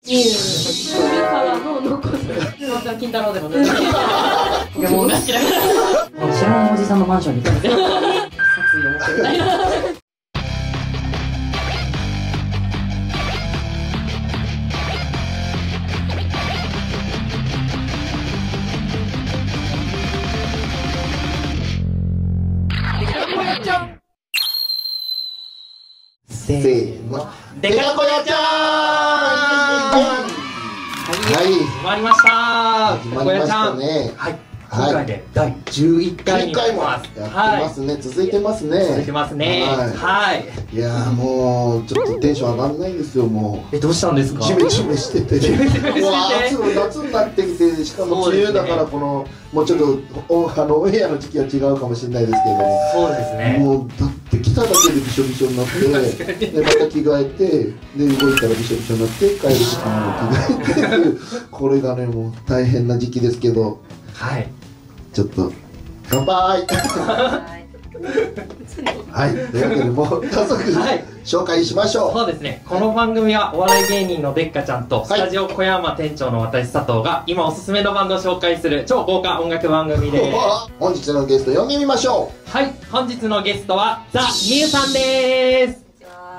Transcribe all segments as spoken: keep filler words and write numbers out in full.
ミュウ古川ののこさん。まあ金太郎でもね。ポケモンが好きだから。知らないおじさんのマンションに行ってます。殺意を持ってるみたいな。 せーの、デカ小屋ちゃん。はい、 始まりました。 始まりましたね。 はい、今回でだいじゅういっかいになります。 やってますね。続いてますね。 続いてますね。はい。 いやーもうちょっとテンション上がんないんですよもう。 え、どうしたんですか？ ジメジメしてて。もう夏夏になってきて、しかも梅雨だからこのもうちょっとおあのオンエアの時期は違うかもしれないですけど。 そうですね。 もうだって来ただけでびしょびしょになって、でまた着替えて、で動いたらびしょびしょになって帰る時間も着替えてっていう、これがねもう大変な時期ですけど。 はい。 ちょっと乾杯。はい、というわけでもう早速、はい、紹介しましょう。 そうですね。この番組はお笑い芸人のでっかちゃんとスタジオ小山店長の私佐藤が今おすすめのバンドを紹介する超豪華音楽番組です。 本日のゲスト呼んでみましょう。はい、本日のゲストはザ・ミュウさんです。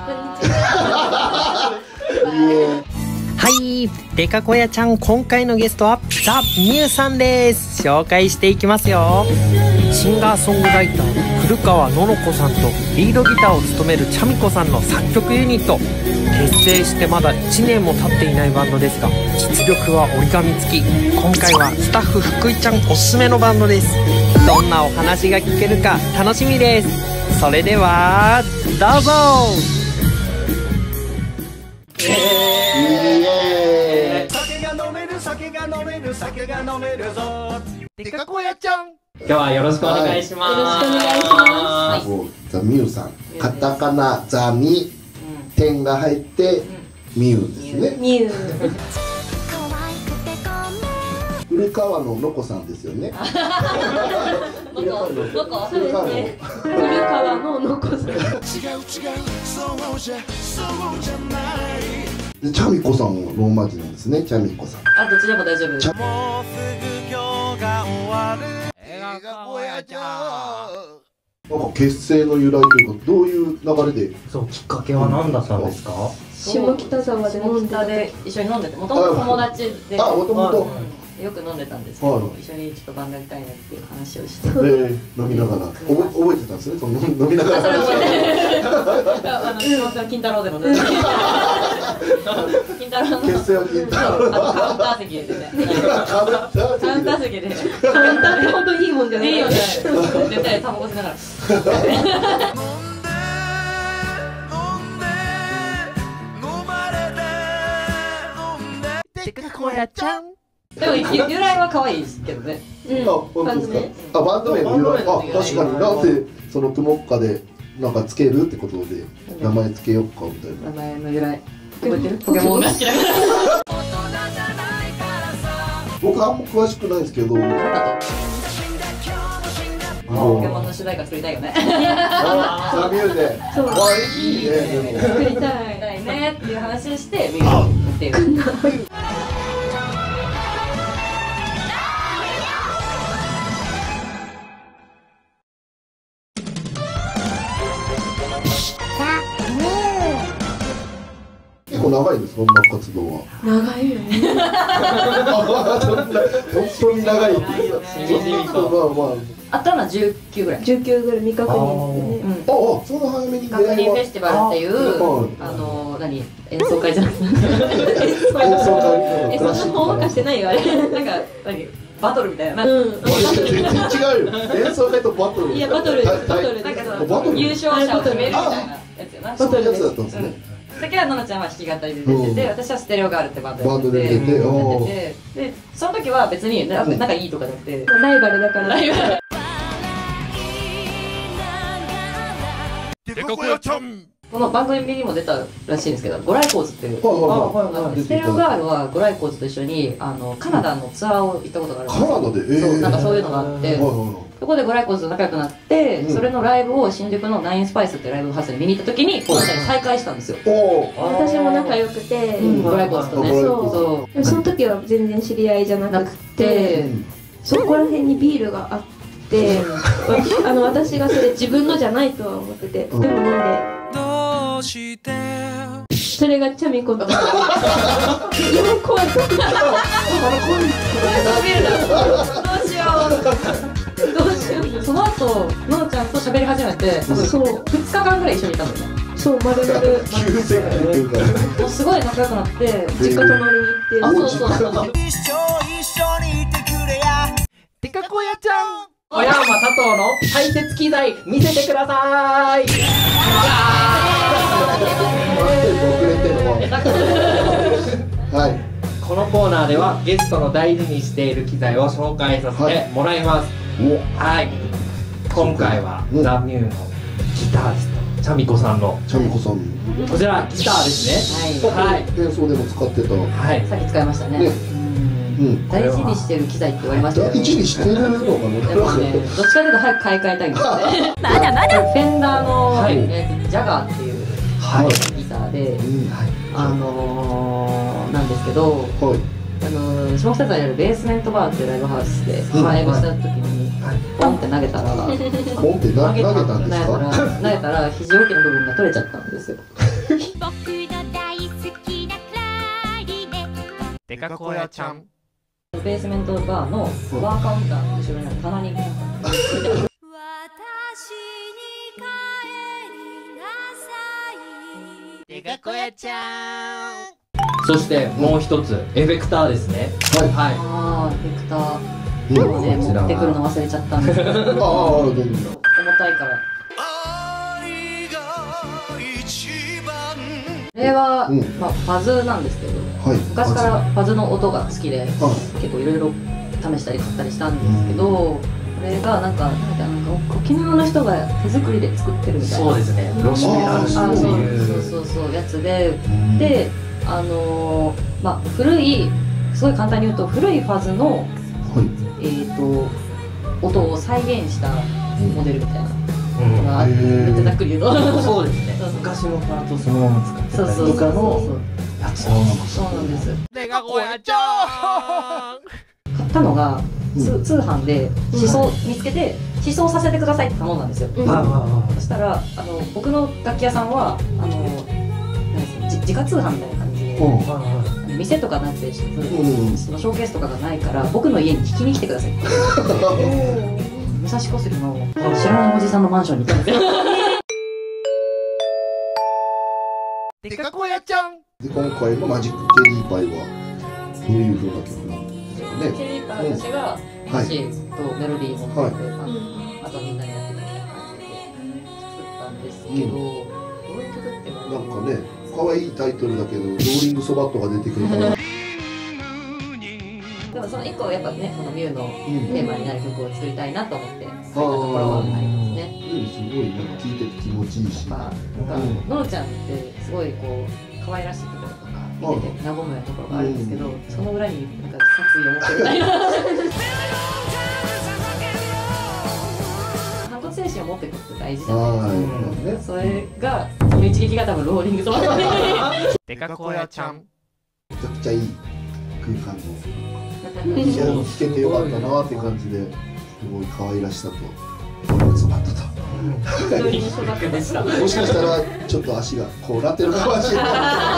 はい、デカ小屋ちゃん、今回のゲストはザ・ミュウさんです。紹介していきますよ。シンガーソングライター古川ののこさんとリードギターを務めるチャミコさんの作曲ユニット。結成してまだいちねんも経っていないバンドですが、実力は折り紙付き。今回はスタッフ福井ちゃんおすすめのバンドです。どんなお話が聞けるか楽しみです。それではどうぞ。 酒が飲める酒が飲めるぞ。デカ小屋ちゃん。 今日はよろしくお願いします。 よろしくお願いします。 ザ・ミュウさん、カタカナザに点が入ってミュウですね。 ミュウ。 古川ののこさんですよね。 のこ、のこ、そうですね。古川ののこさん。違う違う、 そうじゃそうじゃない。でチャミコさんもローマ字なんですね。チャミコさん。 あ、どっちでも大丈夫。 もうすぐ今日が終わる。映画小屋ちゃん。 なんか結成の由来というか、どういう流れで。 そう、きっかけは何だったんですか？ 下北沢で飲んで一緒に飲んでて、もともと友達で。 あ、もともと。 よく飲んでたんですけど、一緒にちょっとバンドやりたいなっていう話をして。 飲みながら。覚えてたんですね。その飲みながら。 それ覚えてる。あの金太郎でもね。金太郎の。 結成は金太郎。 カウンター席でね。カウンター席で。カウンターって本当にいいもんじゃない。いいよね。絶対タバコ吸いながら。 デカ小屋ちゃん。 でも由来は可愛いですけどね。 あ、本当ですか。あ、バンド名の由来。あ、確かに。なんでそのクモッカでなんかつけるってことで名前つけようかみたいな。 名前の由来。覚えてる？ポケモンが好きだから。 僕あんま詳しくないですけど。ポケモンの主題歌作りたいよね。 あ、ミュウで。そう。あ、いいね。 作りたいねっていう話をしてミュウっていう。 結構長いです、音楽活動は。 長いよね。 本当に長い。まあまあ。 あったのはじゅうきゅうぐらい。じゅうきゅうぐらい未確認でね。 ああ、そんな早めに。 確認フェスティバルっていう、あの何演奏会じゃなくて。演奏会。え、そんなほんわかしてないよあれ。なんか何バトルみたいな。うん。 全然違うよ。演奏会とバトル。 いやバトルバトル。なんかその優勝者を決めるみたいなやつよな。 バトルやつだったんですね。 先はののちゃんは弾き語りで出てて、私はステレオガールってバンドやってて、でその時は別に仲いいとかじゃなくてライバルだから。ライバル。 デカ小屋ちゃん。 この番組にも出たらしいんですけど、ゴライコーズっていう、 はいはいはい。 ステレオガールはゴライコーズと一緒にあのカナダのツアーを行ったことがあるんですよ。 カナダで、ええ。 そうなんかそういうのがあって、そこでゴライコーズと仲良くなって、それのライブを新宿のナインスパイスっていうライブハウスに見に行った時にこう再会したんですよ。 私も仲良くて、 ゴライコーズとね。そう。 その時は全然知り合いじゃなくて、そこら辺にビールがあって、あの私がそれ自分のじゃないとは思ってて、でも飲んで。 どうしてそれがチャミコだった。やばい怖い怖い。どうしよう。どうしよう。 その後ののちゃんと喋り始めて、そうふつかかんぐらい一緒にいたんだよね。 そう丸々。 急接近っていうか。 もうすごい仲良くなって、 実家泊まりに行って。 あ、そうそうそう。 一緒一緒にいてくれやでかこやちゃん小山佐藤の大切機材見せてください。 はい。 このコーナーではゲストの大事にしている機材を紹介させてもらいます。はい。今回はザ・ミューのギタリストチャミコさんのチャミコさん。 こちらギターですね。はい。 演奏でも使ってた。 はい。 さっき使いましたね。大事にしてる機材って言われましたけど。 大事にしてるのかな。 でもね、どっちかというと早く買い替えたいんですよね。まだまだ。フェンダーのえジャガーっていうギターで、あのなんですけど、あの下北沢にあるベースメントバーっていうライブハウスでライブした時にポンって投げたら、 ポンって投げたんですか？ 投げたら肘置きの部分が取れちゃったんですよ。 でかこやちゃん。 ベースメントバーのバーカウンターの後ろにある棚にでかこやちゃん。 そしてもう一つエフェクターですね。はい。 ああ、エフェクターでもね、持ってくるの忘れちゃったんですけど、重たいから。これは、まあ、ファズなんですけど、昔からファズの音が好きで、結構いろいろ試したり買ったりしたんですけど、これがなんか、なんか沖縄の人が手作りで作ってるみたいな。 そうですね。ロシメランシっていう。 そうそうそう、やつで、で、あのー、まあ、古い、すごい簡単に言うと、古いファズの、えっと、音を再現したモデルみたいな。めっちゃざっくり言うとそうですね。昔のパートそのまま使ってたりとかのやつをそうなんです。 でかこやちゃん。 買ったのが通販で試奏見つけて試奏させてくださいって頼んだんですよ。そしたらあの僕の楽器屋さんはあの自家通販みたいな感じで店とかなくてそのショーケースとかがないから僕の家に聞きに来てくださいって武蔵小杉の知らないおじさんのマンションに行ったんですよ。 でかこやちゃん。 で今回のマジックチェリーパイはどういう風な曲なんですかね。 チェリーパイ、私が歌詞とメロディーも持ってあとみんなにやってみたいな感じで作ったんですけど、どういう曲ってなんかね可愛いタイトルだけどローリングソバットが出てくるから。 でもその一個やっぱねこのミュウのテーマになる曲を作りたいなと思って書いたところがありますね。 すごいなんか聴いてて気持ちいいし。 なんかののちゃんってすごいこう可愛らしいところとか見てて和むところがあるんですけど、その裏になんか殺意を持ってるみたいな。反骨精神を持っていくって大事じゃないですか。それがその一撃が多分ローリングソバットでかこやちゃん。 めちゃくちゃいい空間の。いや聞けてよかったなって感じで、すごい可愛らしさとローリングソバットと。もしかしたらちょっと足がこうなってるかもしれない。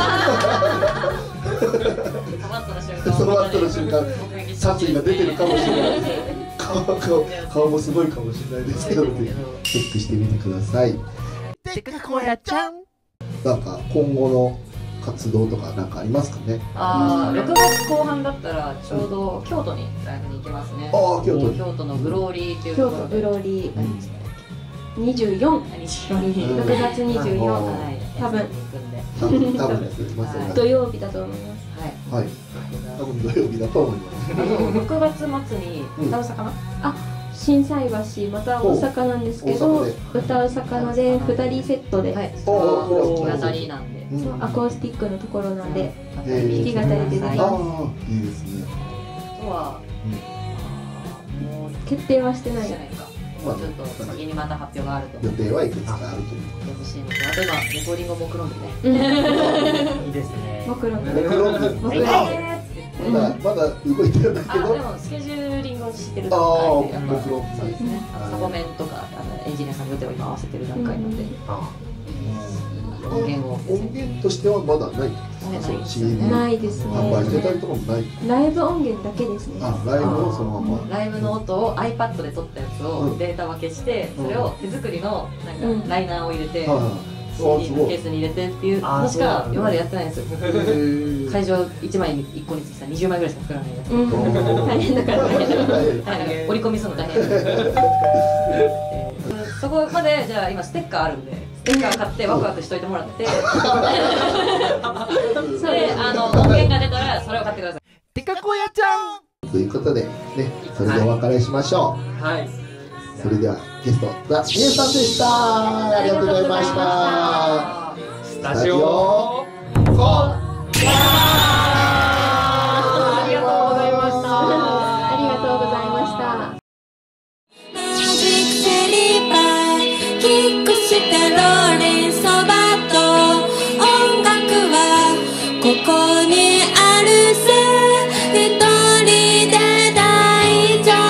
ソバットの瞬間、殺意が出てるかもしれない。顔顔顔もすごいかもしれないですけど、チェックしてみてください。 でかこやちゃん。 なんか今後の活動とかなんかありますかね。 ああ、ろくがつこう半だったらちょうど京都にライブに行きますね。 ああ、京都。 京都のグローリーっていう京都グローリーにじゅうよん、ろくがつにじゅうよん、多分多分多分ですね。 土曜日だと思います。 はい。多分土曜日だと思います。 ろくがつ末に歌うさかな。あ、 心斎橋また大阪なんですけど、歌う魚でふたりセットで、はい、 弾き語りなんで、 そうアコースティックのところなんで、 弾き語りで出てます。 いいですね。 あとはもう決定はしてないじゃないか。 もうちょっと先にまた発表があると。 予定はいくつかあるという。 欲しいのと、あと今レコーディングを目論んでね。 いいですね。 目論んで。 目論んで。 目論んで。 まだまだ動いてるんだけど。 あ、でもスケジューリングをしてる段階で、やっぱそうですね。サボメンとかあのエンジニアさんの予定を今合わせてる段階なので、音源を音源としてはまだない。 ないですね。 販売してたりとかもない。 ライブ音源だけですね。 あ、ライブをそのまま。 ライブの音を iPad で撮ったやつをデータ分けして、それを手作りのなんかライナーを入れて、シーディー のケースに入れてっていうのしか今までやってないんですよ。会場いちまいいっこにつきさにじゅうまいぐらいしか作らないで。大変だから大変だから。折り込みするの大変。そこまでじゃあ今ステッカーあるんで。ステッカー買ってワクワクしといてもらってで、あの音源が出たらそれを買ってください。 デカ小屋ちゃんということでね、それでお別れしましょう。 はい。 それではゲストザ・ミユさんでした。ありがとうございました。 スタジオコありがとうございました。ありがとうございました。 ここにあるさ、一人で大丈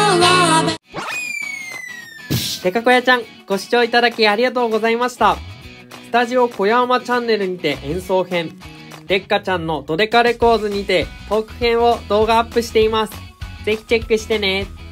夫。 デカ小屋ちゃん、ご視聴いただきありがとうございました。スタジオ小山チャンネルにて演奏編、デッカちゃんのドデカレコーズにてトーク編を動画アップしています。ぜひチェックしてね。